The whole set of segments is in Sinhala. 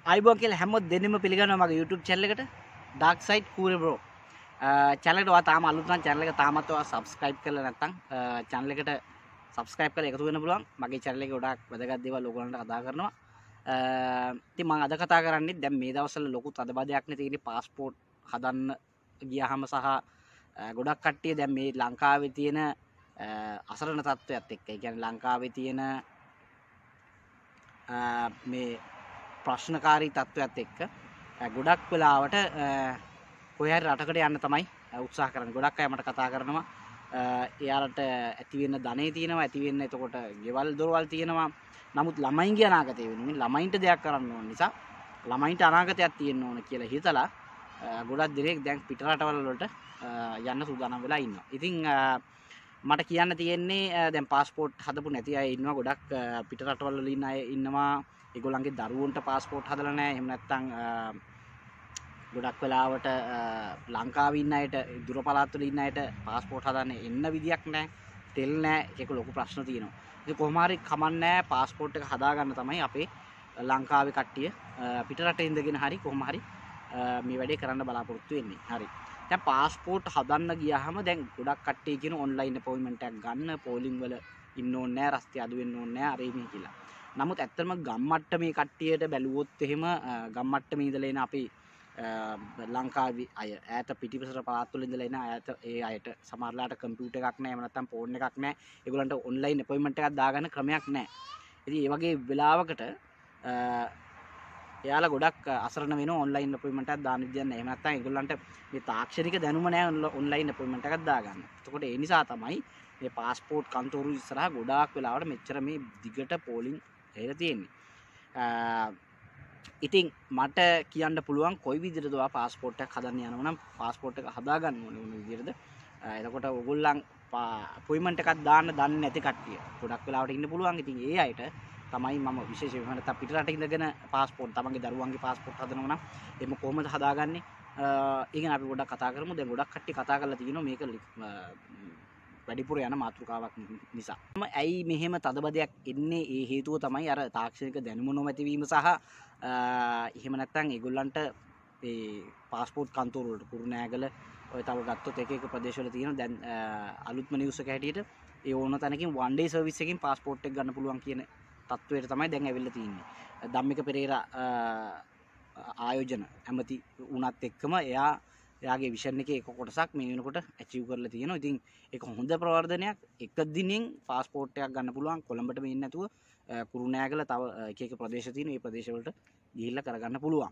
අයිබෝ කියලා හැම දෙනෙම පිළිගන්නවා මගේ YouTube channel එකට DARKSIDE-KURE bro. channel එකට ඔයා තාම අලුත් නම් channel එක තාමත් ඔයා subscribe කරලා නැත්නම් channel එකට subscribe කරලා එකතු වෙන්න පුළුවන්. මගේ channel එකේ ගොඩාක් වැදගත් දේවල් ඕගොල්ලන්ට කතා කරනවා. ඉතින් මම අද කතා කරන්නේ දැන් මේ දවස්වල ලොකු තදබදයක් නේ තියෙන්නේ passport හදන්න ගියාම සහ ගොඩක් කට්ටිය දැන් මේ ලංකාවේ තියෙන අසරණ තත්ත්වයක් එක්ක. ඒ කියන්නේ ලංකාවේ තියෙන මේ ප්‍රශ්නකාරී තත්ත්වයක් එක්ක ගොඩක් වෙලාවට කොහේ හරි රටකට යන්න තමයි උත්සාහ කරන්නේ. ගොඩක් අය මට කතා කරනවා එයාලට ඇති වෙන්න ධනෙ තියෙනවා, ඇති වෙන්න එතකොට ගෙවල් දොරවල් තියෙනවා. නමුත් ළමයින්ගේ අනාගතය වෙනුවෙන් ළමයින්ට දෙයක් කරන්න ඕන නිසා ළමයින්ට අනාගතයක් තියෙන්න ඕන කියලා හිතලා ගොඩක් දෙනෙක් දැන් පිට රටවල් වලට යන්න සූදානම් වෙලා ඉන්නවා. ඉතින් මට කියන්න තියෙන්නේ දැන් પાස්පෝර්ට් හදපු නැති අය ඉන්නවා ගොඩක් පිට රටවල් වල ඉන්න අය ඉන්නවා. ඒගොල්ලන්ගේ දරුවන්ට પાස්පෝර්ට් හදලා නැහැ. එහෙම නැත්නම් ගොඩක් වෙලාවට ලංකාවේ ඉන්න අයට දුර පළාත් වල ඉන්න අයට પાස්පෝර්ට් හදන්න එන්න විදියක් නැහැ. තෙල් නැහැ. ඒක ලොකු ප්‍රශ්න තියෙනවා. ඉතින් කොහොම හරි කමන්නේ પાස්පෝර්ට් එක හදාගන්න තමයි අපේ ලංකාවේ කට්ටිය පිට රටේ ඉඳගෙන හරි කොහොම හරි මේ වැඩේ කරන්න බලාපොරොත්තු වෙන්නේ. හරි. දැන් પાස්පෝර්ට් හදන්න ගියාම දැන් ගොඩක් කට්ටිය කියන ඔන්ලයින් අපොයින්ට්මන්ට් එකක් ගන්න, පෝලිං වල ඉන්න ඕනේ නැහැ, රස්තිය අඩු වෙන්න ඕනේ නැහැ, අර මේ කියලා. නමුත් ඇත්තටම ගම්මට්ටමේ කට්ටියට බැලුවොත් එහෙම ගම්මට්ටමේ ඉඳලා එන අපි ලංකාවේ අය ඈත පිටිපසට පළාත් වල ඉඳලා එන ඈත ඒ අයට සමහරලාට කම්පියුටර් එකක් නැහැ, එහෙම නැත්නම් ෆෝන් එකක් නැහැ. ඒගොල්ලන්ට ඔන්ලයින් අපොයින්ට්මන්ට් එකක් දාගන්න ක්‍රමයක් නැහැ. ඉතින් මේ වගේ වෙලාවකට එයාලා ගොඩක් අසරණ වෙනවා ඔන්ලයින් අපොයින්ට්මන්ට් එකක් දාන්න විදියක් නැහැ. එහෙම නැත්නම් ඒගොල්ලන්ට මේ තාක්ෂණික දැනුම නැහැ ඔන්ලයින් අපොයින්ට්මන්ට් එකක් දාගන්න. එතකොට ඒ නිසා තමයි මේ પાස්පෝර්ට් කන්තෝරු ඉස්සරහා ගොඩාක් වෙලාවට මෙච්චර මේ දිගට පෝලිං එහෙලා තියෙන්නේ. ඉතින් මට කියන්න පුළුවන් කොයි විදිහටද ඔයා પાස්පෝර්ට් එකක් හදන්න යනවා නම් પાස්පෝර්ට් එක හදාගන්න ඕනේ මොන විදිහටද. එතකොට ඕගොල්ලන් අපොයින්ට්මන්ට් එකක් දාන්න දන්නේ නැති කට්ටිය ගොඩක් වෙලාවට ඉන්න පුළුවන්. ඉතින් ඒ අයට තමයි මම විශේෂයෙන්ම නැත්නම් පිට රට ඉඳගෙන પાස්පෝර්ට් තමන්ගේ දරුවන්ගේ પાස්පෝර්ට් හදනවා නම් එහම කොහොමද හදාගන්නේ? ඊගෙන අපි ගොඩක් කතා කරමු. දැන් ගොඩක් කට්ටිය කතා කරලා තියෙනවා මේක වැඩිපුර යන මාතෘකාවක් නිසා. ඇයි මෙහෙම තදබදයක් එන්නේ? ඒ හේතුව තමයි අර තාක්ෂණික දැනුම නොමැතිවීම සහ එහෙම නැත්නම් ඒගොල්ලන්ට ඒ પાස්පෝර්ට් කන්තෝරු වලට කුරුණෑගල ඔය තව ගත්තොත් එක එක ප්‍රදේශවල තියෙන දැන් අලුත්ම නිවුස් එක හැටියට ඒ ඕන තැනකින් වන් ඩේ සර්විස් එකකින් પાස්පෝර්ට් එක ගන්න පුළුවන් කියන තත්ත්වයට තමයි දැන් ඇවිල්ලා තියෙන්නේ. ධම්මික පෙරේරා ආයෝජන ඇමති වුණත් එක්කම එයාගේ විෂන් එකේ එක කොටසක් මේ වෙනකොට ඇචීව් කරලා තියෙනවා. ඉතින් ඒක හොඳ ප්‍රවර්ධනයක්. එක දිනෙන් પાස්පෝර්ට් එකක් ගන්න පුළුවන් කොළඹට මෙන්න නැතුව කුරුණෑගල තව එක එක ප්‍රදේශ තියෙන මේ ප්‍රදේශවලට ගිහිල්ලා කරගන්න පුළුවන්.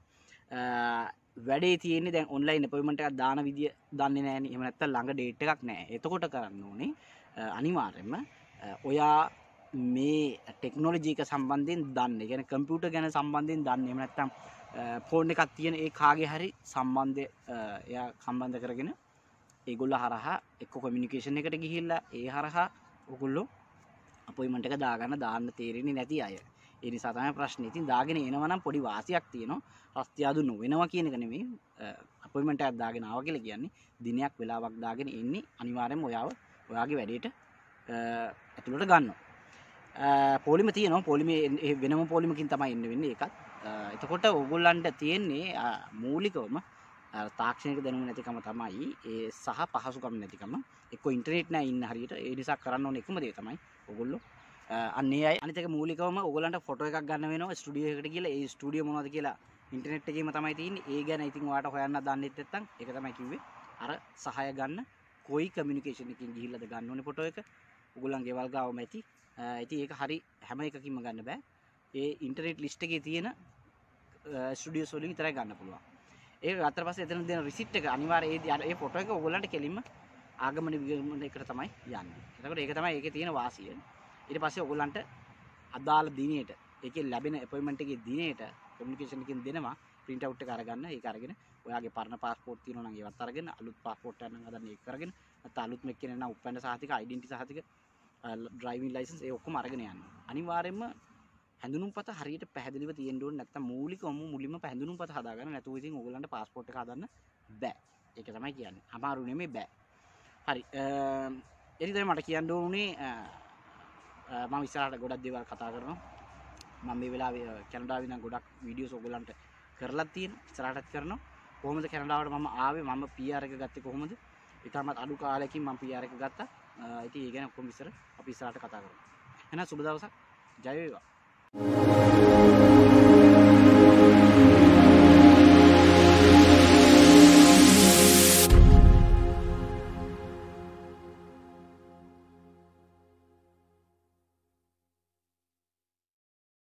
වැඩේ තියෙන්නේ දැන් ඔන්ලයින් අපොයින්ට්මන්ට් එකක් දාන විදිය දන්නේ නැහැනේ. එහෙම නැත්නම් ළඟ ඩේට් එකක් නැහැ. එතකොට කරන්න ඕනේ අනිවාර්යයෙන්ම ඔයා මේ ටෙක්නොලොජි එක සම්බන්ධයෙන් දන්නේ. කියන්නේ කම්පියුටර් ගැන සම්බන්ධයෙන් දන්නේ. එහෙම නැත්නම් ෆෝන් එකක් තියෙන ඒ කාගේ හරි සම්බන්ධය එයා සම්බන්ධ කරගෙන ඒගොල්ලෝ හරහා එක්ක කොමියුනිකේෂන් එකට ගිහිල්ලා ඒ හරහා ඔයගොල්ලෝ අපොයින්ට්මන්ට් එක දාන්න තේරෙන්නේ නැති අය. ඒ නිසා තමයි ප්‍රශ්නේ. ඉතින් දාගෙන එනවා නම් පොඩි වාසියක් තියෙනවා. රස්තියාදු නොවෙනවා කියන එක නෙමෙයි. අපොයින්ට්මන්ට් එකක් දාගෙන ආවා කියලා කියන්නේ දිනයක් වෙලාවක් දාගෙන එන්නේ අනිවාර්යයෙන්ම ඔයාගේ වැඩේට ඇතුළට ගන්නවා. පොලිම තියෙනවා. පොලිමේ වෙනම පොලිමකින් තමයි එන්න වෙන්නේ ඒකත්. එතකොට ඕගොල්ලන්ට තියෙන්නේ මූලිකවම තාක්ෂණික දැනුම නැතිකම තමයි ඒ සහ පහසුකම් නැතිකම. එක්ක ඉන්ටර්නෙට් නැහැ ඉන්න හරියට. ඒ නිසා කරන්න ඕන එකම දේ තමයි ඕගොල්ලෝ අන්නේ අය අනිත් එක මූලිකවම ඕගොල්ලන්ට ෆොටෝ එකක් ගන්න වෙනවා ස්ටුඩියෝ එකකට ගිහලා. ඒ ස්ටුඩියෝ මොනවද කියලා ඉන්ටර්නෙට් එකේම තමයි තියෙන්නේ. ඒ ගැන ඉතින් ඔයාලට හොයන්න දන්නෙත් නැත්නම් ඒක තමයි කිව්වේ. අර සහාය ගන්න කොයි කමියුනිකේෂන් එකකින් ගිහිල්ලාද ගන්න ඕනේ ෆොටෝ එක. ඕගොල්ලන් ගෙවල් ගාවම ඇති. ඉතින් ඒක හරි හැම එකකින්ම ගන්න බෑ. ඒ ඉන්ටර්නෙට් ලිස්ට් එකේ තියෙන ස්ටුඩියෝස් වලින් විතරයි ගන්න පුළුවන්. ඒක ගත්තට පස්සේ එතන දෙන රිසිට් එක අනිවාර්යයෙන් ඒ ෆොටෝ එක ඕගොල්ලන්ට කෙලින්ම ආගමන විගමන එකට තමයි යන්නේ. එතකොට ඒක තමයි ඒකේ තියෙන වාසිය. ඊට පස්සේ ඕගොල්ලන්ට අදාළ දිනේට ඒකේ ලැබෙන අපොයින්ට්මන්ට් එකේ දිනේට කමියුනිකේෂන් එකකින් දෙනවා print out එක අරගන්න. ඒක අරගෙන ඔයාගේ පරණ પાස්පෝර්ට් තියෙනවා නම් ඒවත් අරගෙන අලුත් પાස්පෝර්ට් එකක් නම් හදන්න ඒක කරගෙන නැත්නම් අලුත් මෙක් කෙනෙක් නම් උපැන්න සහතික ඩෙන්ටිටි සහතික ඩ්‍රයිවිං ලයිසන්ස් ඒ ඔක්කොම අරගෙන යන්න. අනිවාර්යයෙන්ම හැඳුනුම්පත හරියට පැහැදිලිව තියෙන්න ඕනේ. නැත්නම් මුලින්ම හැඳුනුම්පත හදාගන්න නැතුව ඉතින් ඕගොල්ලන්ට પાස්පෝර්ට් එක හදන්න බෑ. ඒක තමයි කියන්නේ. අමාරු නෙමෙයි බෑ. හරි. එනි තමයි මට කියන්න ඕනේ මම ඉස්සරහට ගොඩක් දේවල් කතා කරනවා. මම මේ වෙලාවේ කැනඩාවේ ඉඳන් ගොඩක් වීඩියෝස් ඔයගොල්ලන්ට කරලා තියෙනවා. ඉස්සරහටත් කරනවා. කොහොමද කැනඩාවට මම ආවේ? මම PR එක ගත්තේ කොහොමද? ඊටමත් අඩු කාලෙකින් මම PR එක ගත්තා. ඉතින් ඒ ගැන ඔක්කොම විස්තර අපි ඉස්සරහට කතා කරමු. එහෙනම් සුබ දවසක්. ජය වේවා.